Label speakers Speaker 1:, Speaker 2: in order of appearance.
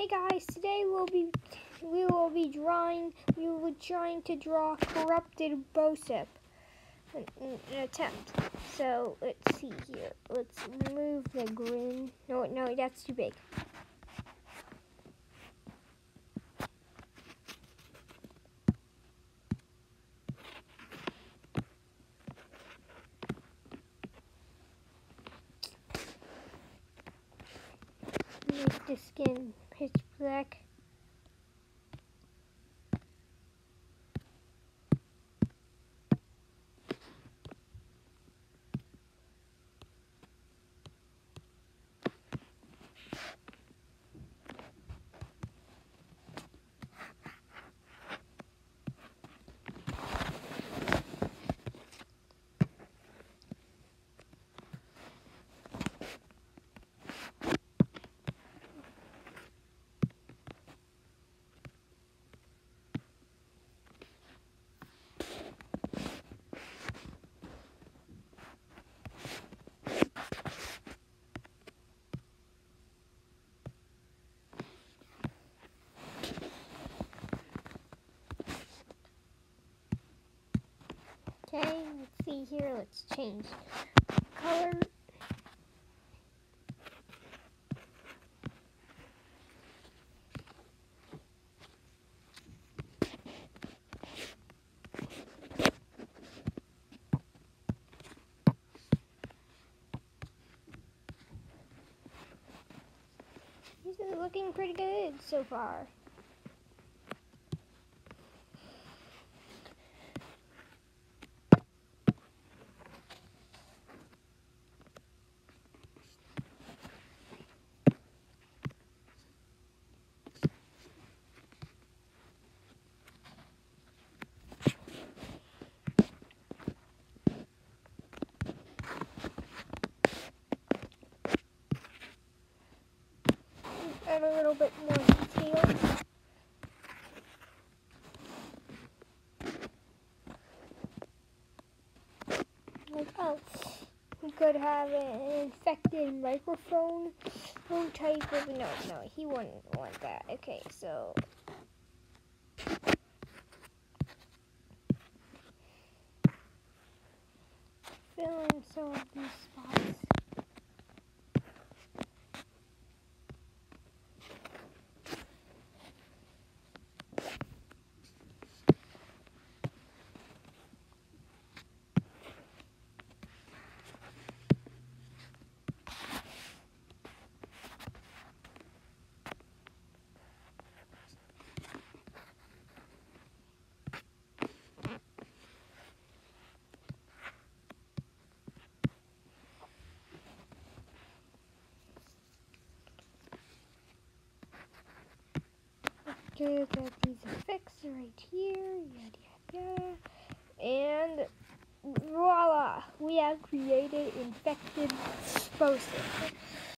Speaker 1: Hey guys, today we will be trying to draw corrupted bosip in an attempt. So let's see here. Let's remove the green. No, that's too big. Make the skin pitch black. Okay, let's see here. Let's change color. These are looking pretty good so far. Add a little bit more detail. Like, oh, we could have an infected microphone type of, no, he wouldn't want that. Okay, so fill in some of these spots. Okay, got these effects right here, yada yada, and voila! We have created infected bosip.